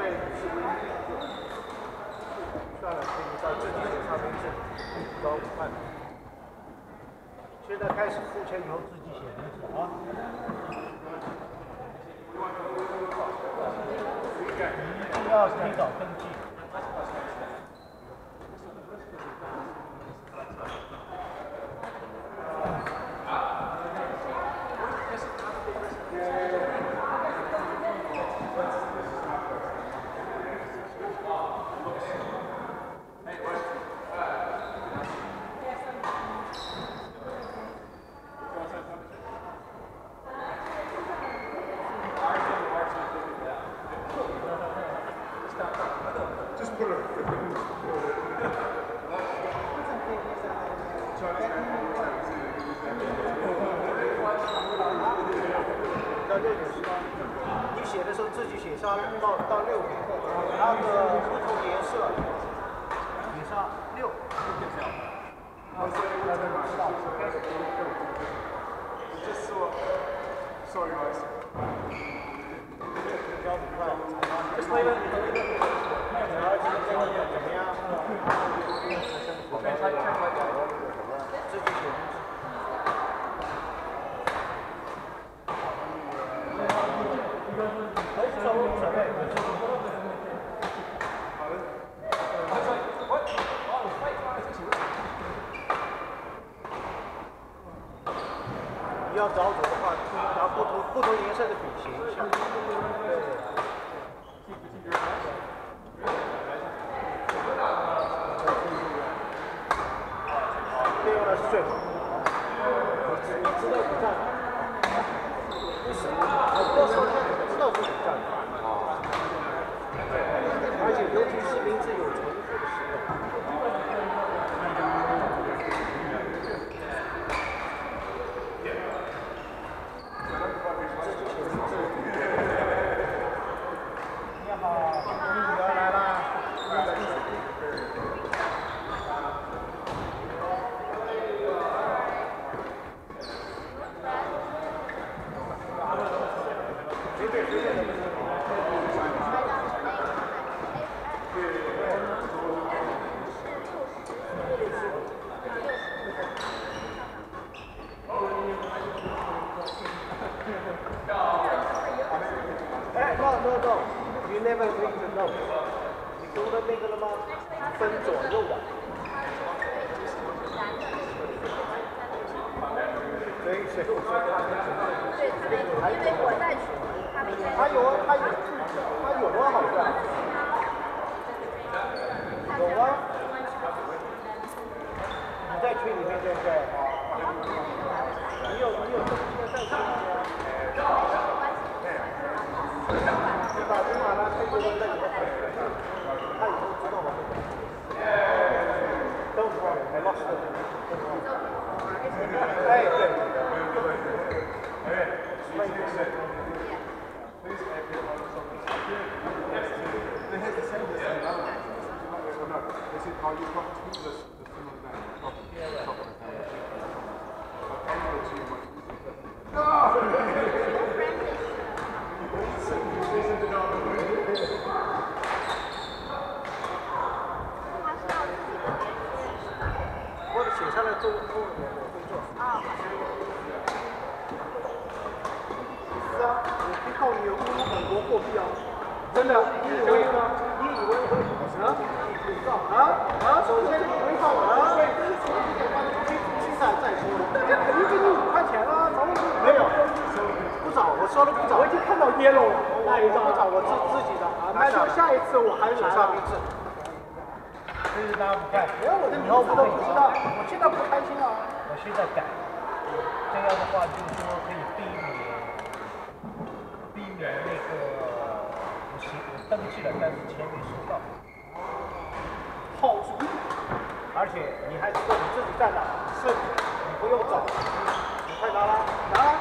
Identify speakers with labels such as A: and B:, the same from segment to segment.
A: 算了，可以到自己手上名字，找5块。现在开始付钱以后自己写名字啊。一定要提早登记。你写的时候自己写上到6点，那个不同颜色写上6。Sorry guys. 交5块。怎么样？自己写。你要找准的话，拿不同颜色的笔写一下。这样是最好。你知道你站哪？为什么？到时候他知道自己站哪。而且尤其是名字有重复的时候。No, you never read the note. 你读了那个了吗？分左右的。所以谁？
B: 对，因为我在群里，
A: 他有啊，好像。有啊。你在群里面对不对？你有这些在群里面。你打电话他推荐在你的朋友圈，他以后知道我们。都是很老实的。哎，对。How you come to the similar name? Top of the hand. No! 写下来做我会做。啊。是啊，我可以靠你呼入很多货币啊！真的，你以为会啊？首先你会靠我啊！现在再说，这肯定给你5块钱啊！找我没有，不找，我说了不找。我已经看到yellow了，那一张不找，我自己的啊。那就下一次我还来了。这是大家不看，连我的名字都不知道，我现在不开心啊！我现在改，这样的话就是说可以避免那个我登记了，但是钱没收到。好主意！而且你还知道你自己在哪？是，你不用找，你快拿来，拿来。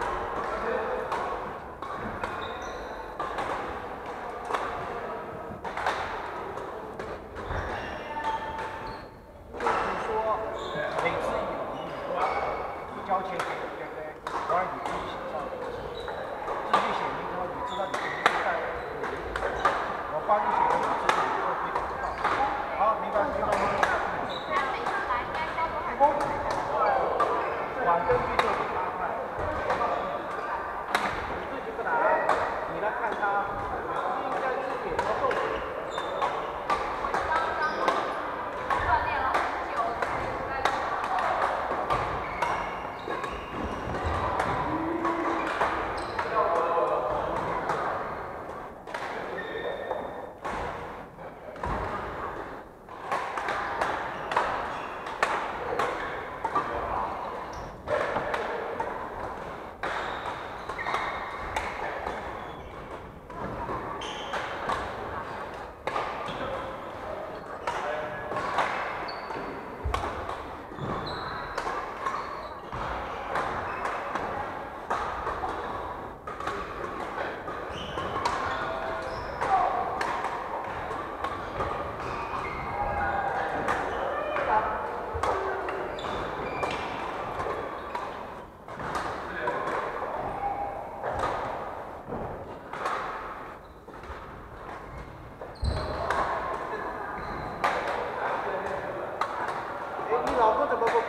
A: 交钱给对不对？当然你自己写上，自己写名字，你知道你名字在，我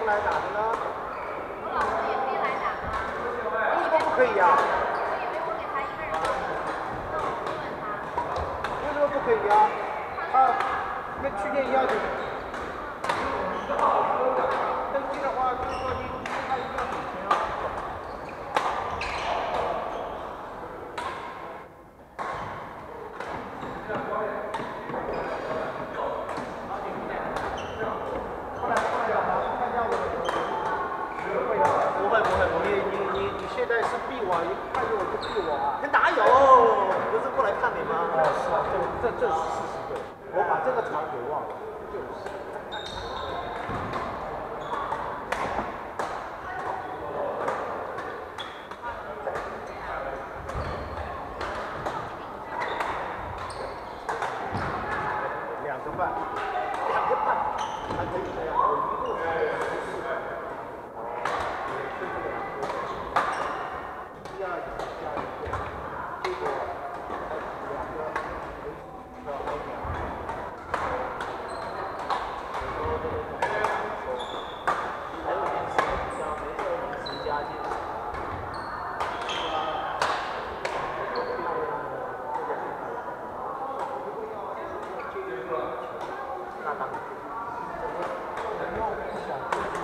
A: 不来打的呢？
B: 我老师也可以来打吗？
A: 为什么不可以呀？
B: 我以为我给他一个人打，那我就问他。
A: 为什么不可以呀？他跟去年一样的。登记的话，就是说你他一定要给钱啊。你现在是逼我，你看着我就逼我啊！
C: 哪有？不是过来看你吗？
A: 哦，是啊，这是事实对。我把这个茬给忘了，就是。2个半，还可以这样，我一共才14。第二个加1个，结果还2个要2秒。
C: 还有点时加，没事10加进。那当然。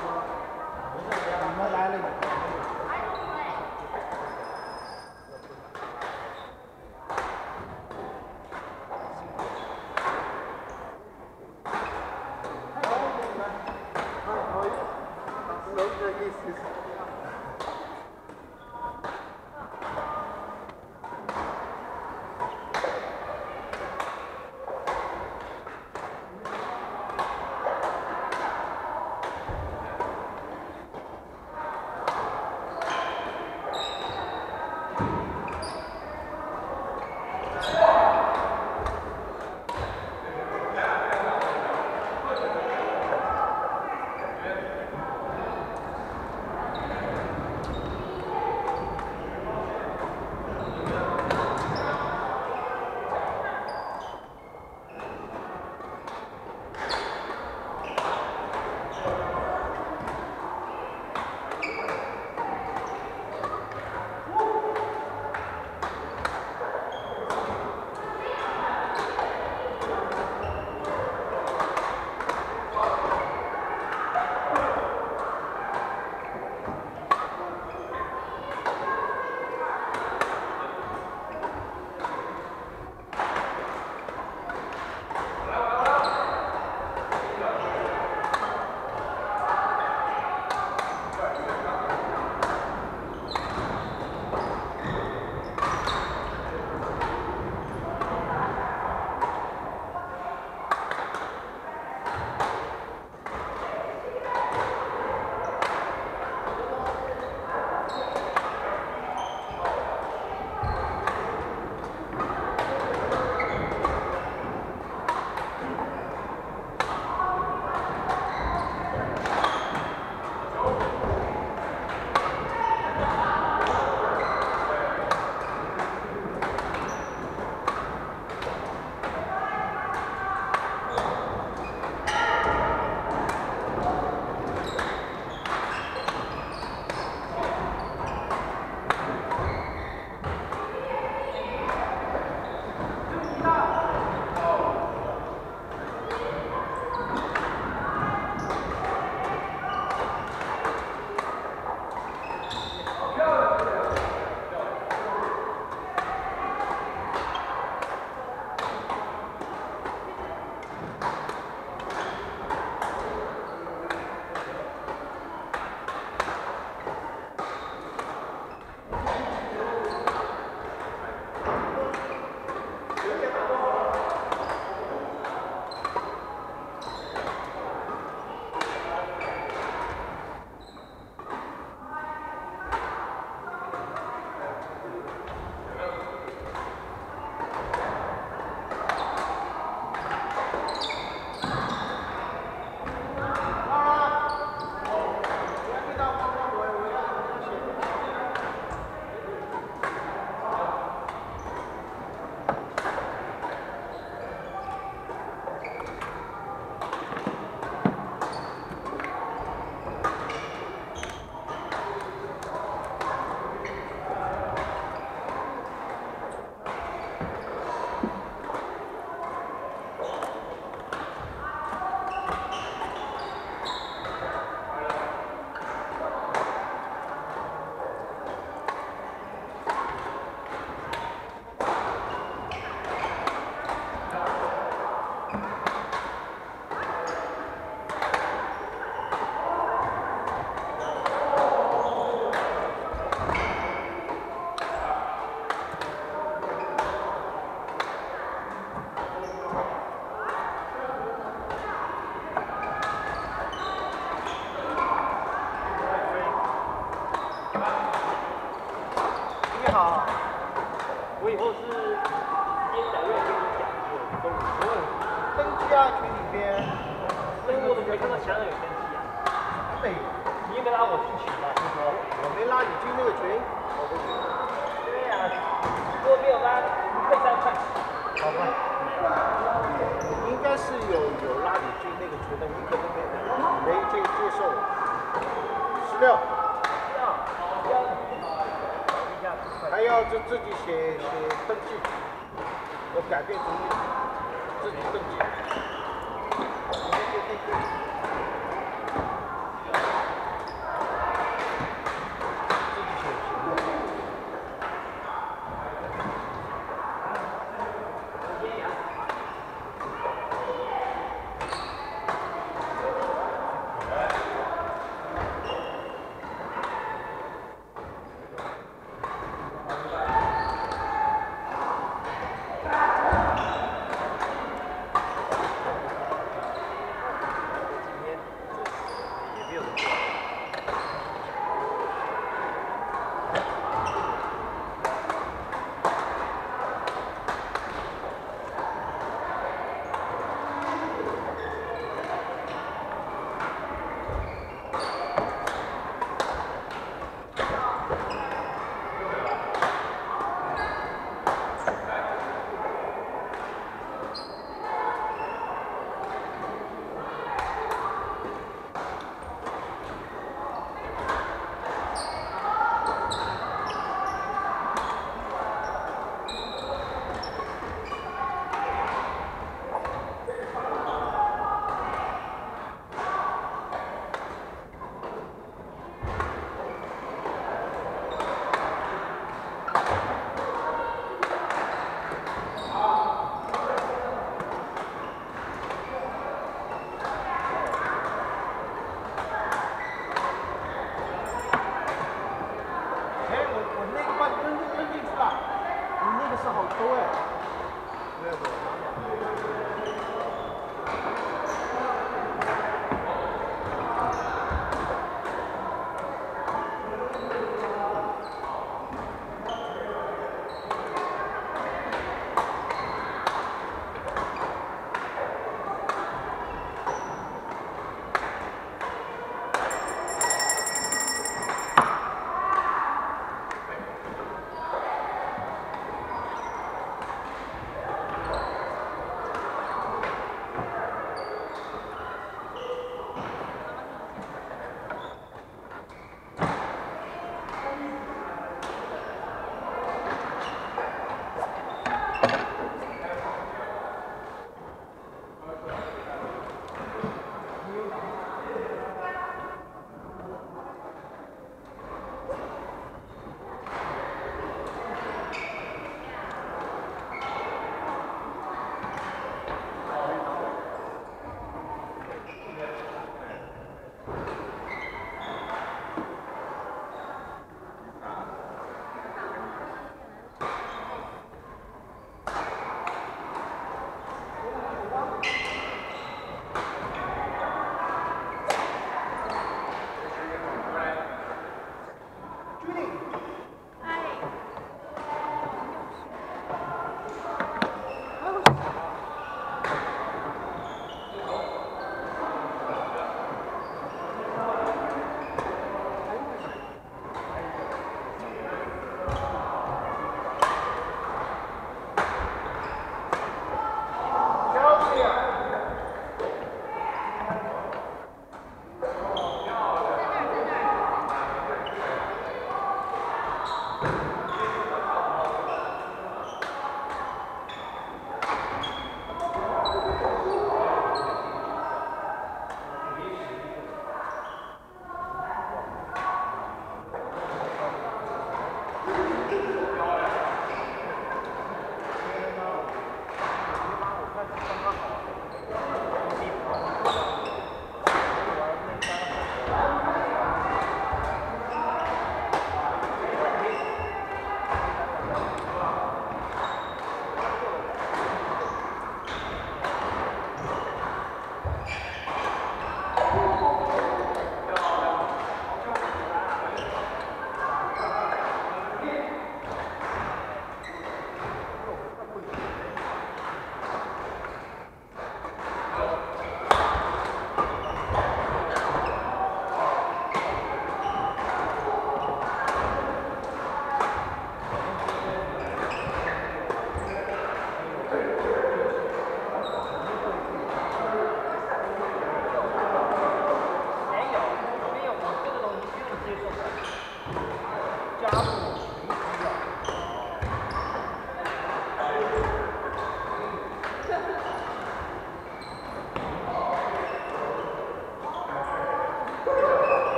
A: 啊，群里边。
C: 但是我怎么没看到其他人有天梯啊？
A: 没有。
C: 你也没拉我进群吧？听说。
A: 我没拉你进那个群。
C: 对呀，如果没有拉，退3块。
A: 好吧。应该是有拉你进那个群的，你可能没接受。16。还要自己写登记，要改变主意，自己登记。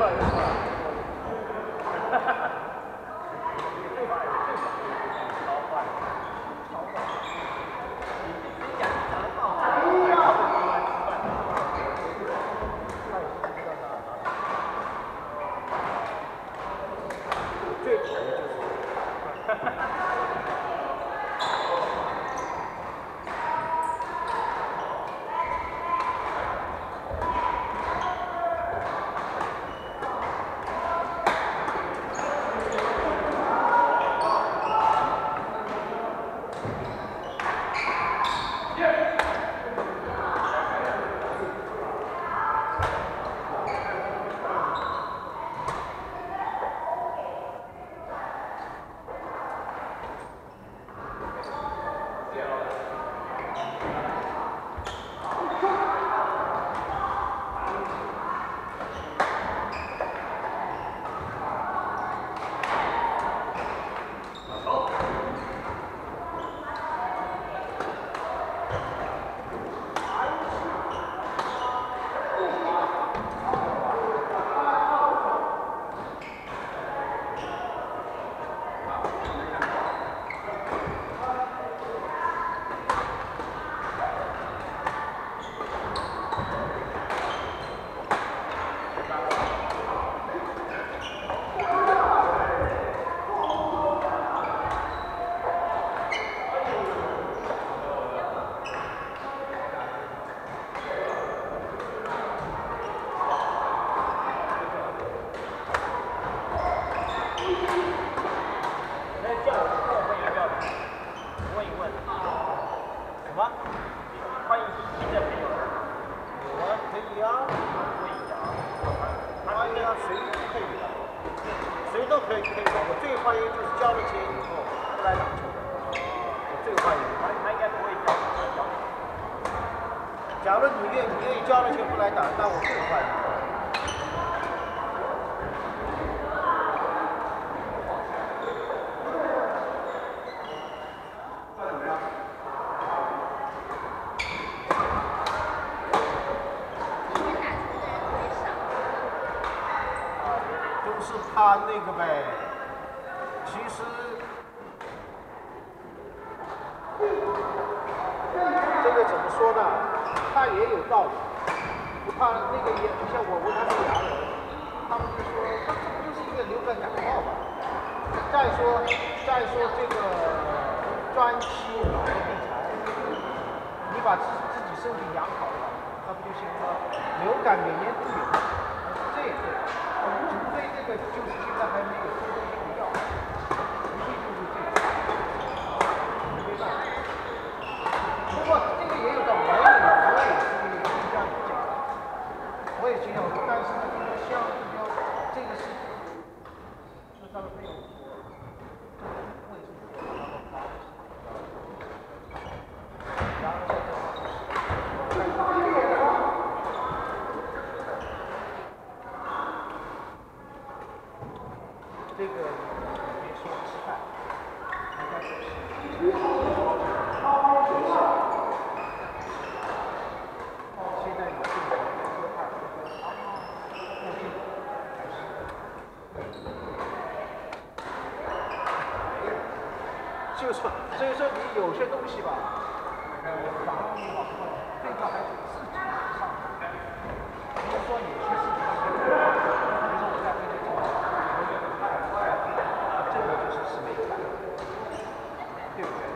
C: 来就出来。哈哈哈。最快，超快，超快。你讲长得好，哎呀，
A: 最讨厌就是。哈哈。谁都可以，我最欢迎就是交了钱以后不来打球的，我最欢迎。他应该不会交。假如你愿意交了钱不来打，那我最欢迎。是怕那个呗，其实这个怎么说呢？他也有道理，不怕那个也像我问他是洋人，他们就说这不就是一个流感感冒嘛？再说这个专期老弱病残，你把自己身体养好了，那不就行了？流感每年都有，这也对。除非这个就是现在还没有出这个药，无非就是这个，没办法。不过这个也有道理，我也是这样讲，我也这样，但是呢，就是像这个是，就他们没有说，为什么然后在这。这个别说吃饭，人家说现在有这个喝二附近还是，就是说，所以说你有些东西吧，防最好还是自己上。比如说有些事情，比如说我在跟你做。这个就是没办法，对不对？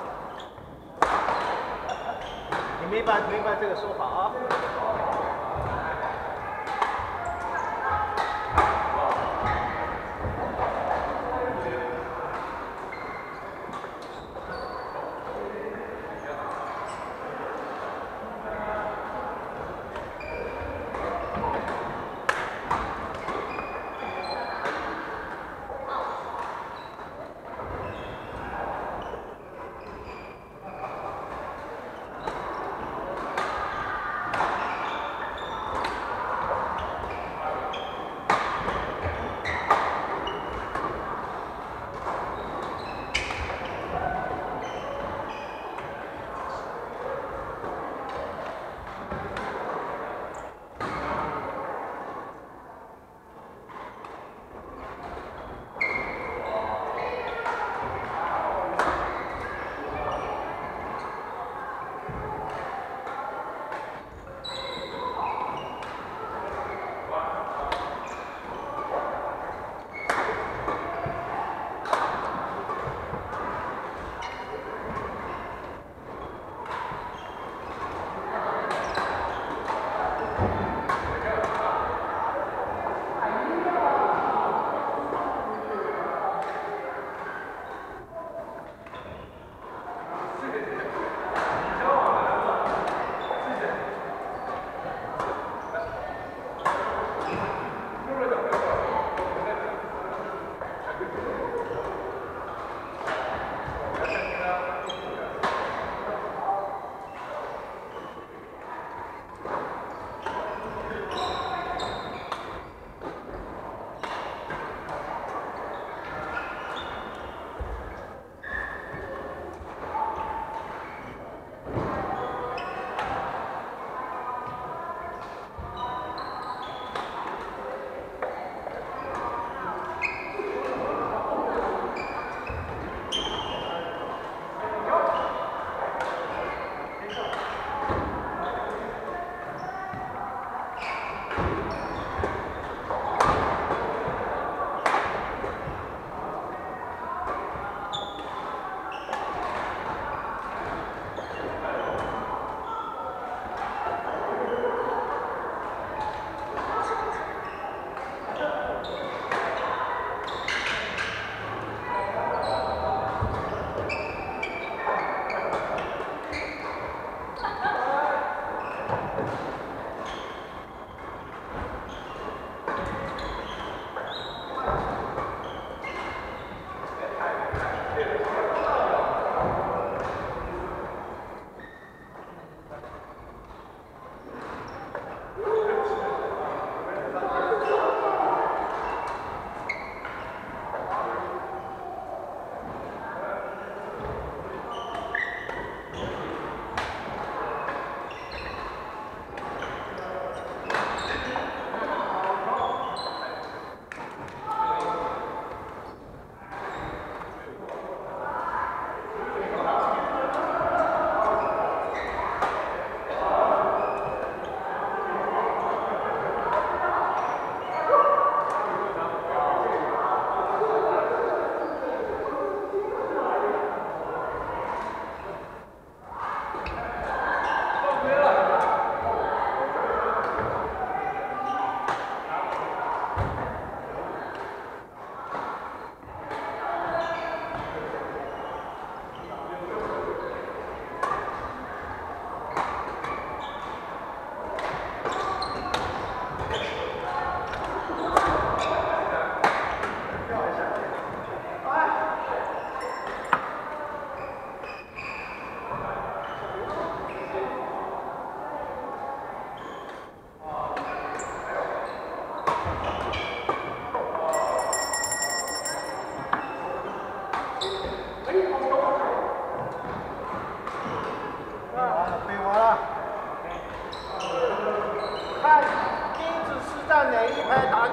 A: 你明白这个说法啊？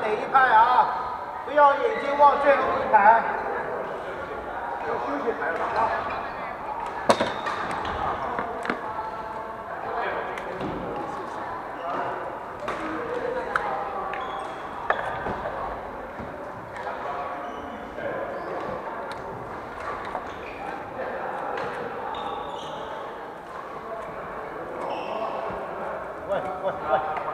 A: 每一拍啊，不要眼睛望最后一排。要休息台了啊。喂喂喂！